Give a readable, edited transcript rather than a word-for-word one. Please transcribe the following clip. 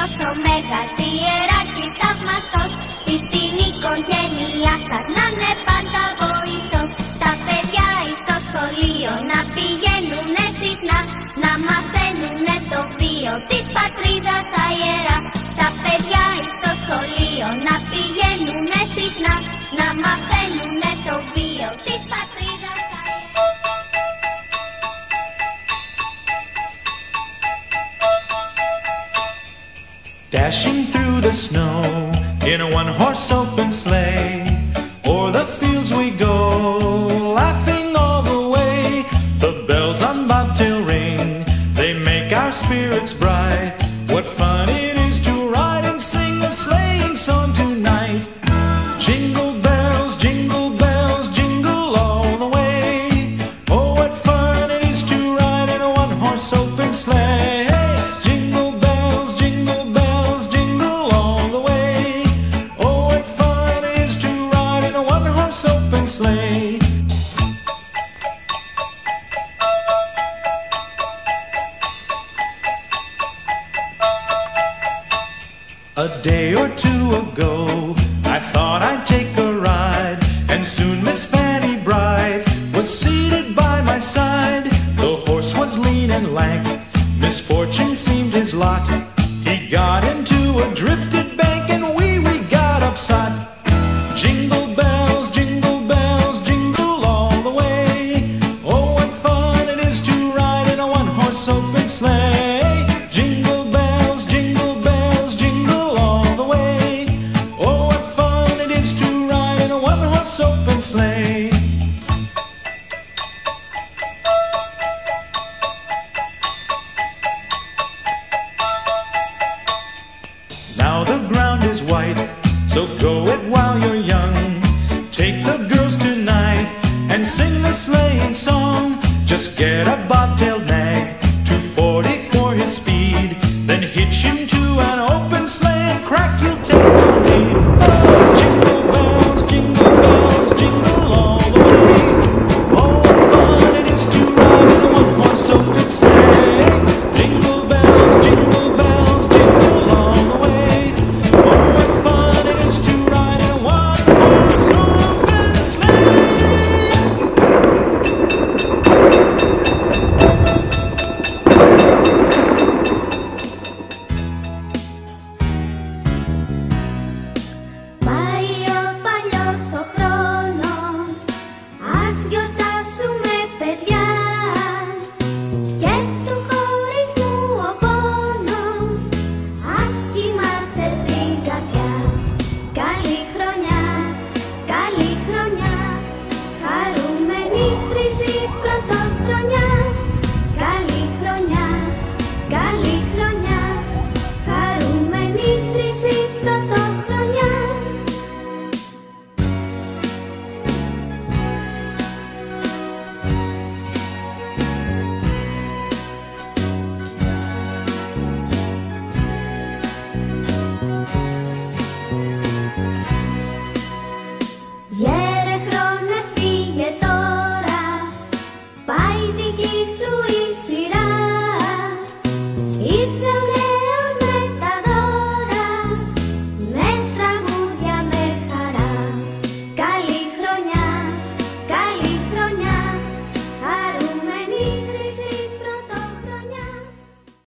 τόσο μέγας, ιεράρχης θαυμαστός, της στην οικογένειά σας να είναι πάντα βοηθός. Τα παιδιά εις το σχολείο να πηγαίνουνε συχνά, να μαθαίνουνε το βίο της πατρίδας τα ιερά. Τα παιδιά εις το σχολείο να πηγαίνουνε συχνά, να μαθαίνουνε το βίο της πατρίδας τα ιερά. Dashing through the snow in a one-horse open sleigh, o'er the fields we go, laughing all the way. The bells on bobtail ring, they make our spirits bright. What fun it is to ride and sing a sleighing song tonight. Jingle bells, jingle bells, jingle all the way. Oh, what fun it is to ride in a one-horse open sleigh. Sleigh. A day or two ago, I thought I'd take a ride, and soon Miss Fanny Bright was seated by my side. The horse was lean and lank, misfortune seemed his lot. He got into a drifted bank, and we got upset. Jingle bells, jingle bells, jingle all the way. Oh, what fun it is to ride in a one-horse open sleigh. Jingle bells, jingle bells, jingle all the way. Oh, what fun it is to ride in a one-horse open sleigh. Now the ground is white, so go it while you're young. Take the girls tonight and sing the sleighing song. Just get a bobtailed nag, 240 for his speed, then hitch him to an open